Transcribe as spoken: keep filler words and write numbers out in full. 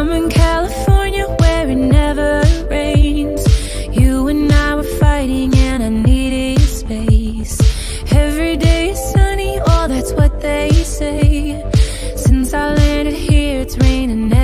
I'm in California where it never rains. You and I were fighting and I needed space. Every day is sunny, oh that's what they say. Since I landed here it's raining